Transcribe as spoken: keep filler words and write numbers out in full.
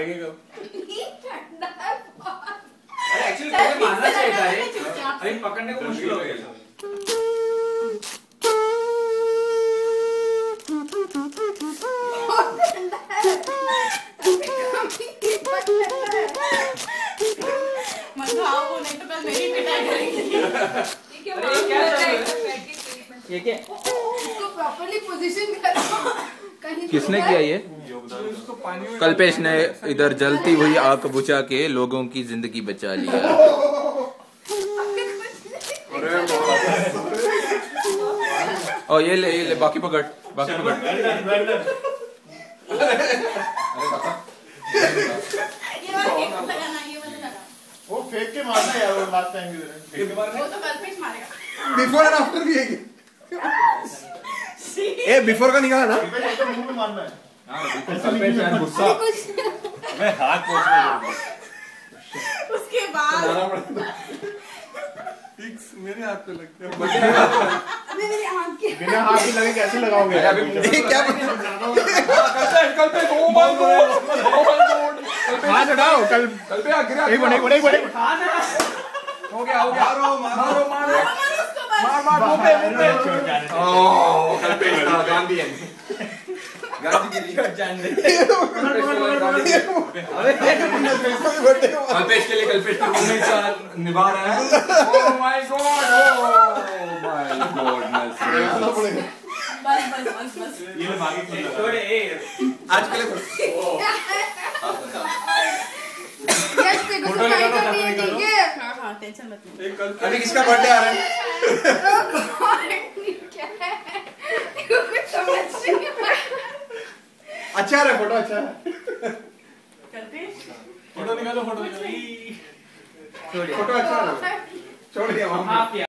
मारेंगे कब? अरे एक्चुअली तुम्हें मारना चाहिए था ये, अभी पकड़ने को मुश्किल हो गया। मंगाओ नहीं तो कल मेरी पिटाई करेंगे। ये क्या? इसको प्रॉपर्ली पोजीशन करो। किसने किया ये? कल्पेश ने इधर जलती हुई आग बुझा के लोगों की जिंदगी बचा लिया। ओ ये ले ये ले बाकी पकड़ बाकी पकड़। वो फेंक के मारना यार, वो लास्ट टाइम की तरह। वो तो कल्पेश मारेगा। बिफोर एंड आफ्टर भी है क्या? ए बिफोर का निकाला ना? तो मुंह में मारना है। हाँ कल्पेश यार गुस्सा। मैं हाथ पोंछ में उसके बाद फिक्स मेरे हाथ पे लगते हैं। अबे मेरी आंख के बिना हाथ भी लगे कैसे लगाओगे? अभी क्या Kalpesh Kalpesh oh my God oh my God हाथ हटाओ कल कल्पेश गिरा। एक मिनट एक मिनट एक मिनट हो गया हो गया। मारो मारो मारो उसको बस मार मार मुंह पे मुंह पे। ओह कल्पेश का गांधी है। गांधी की रिकॉर्ड जान ले। कल्पेश के लिए कल्पेश की मम्मी का निभा रहा है। Oh my God oh my goodness. बस बस बस बस ये ले भागे खेल रहा थोड़े ए आज के लिए यस देखो सफाई करनी है ठीक है। हां हां टेंशन मत लो। अभी किसका बर्थडे आ रहा है? क्या है कुछ समझ नहीं आ रहा। अच्छा आ रहा है फोटो अच्छा है। कल्पेश फोटो निकालो फोटो निकालो। फोटो अच्छा आ रहा है। छोड़ दिया वहां।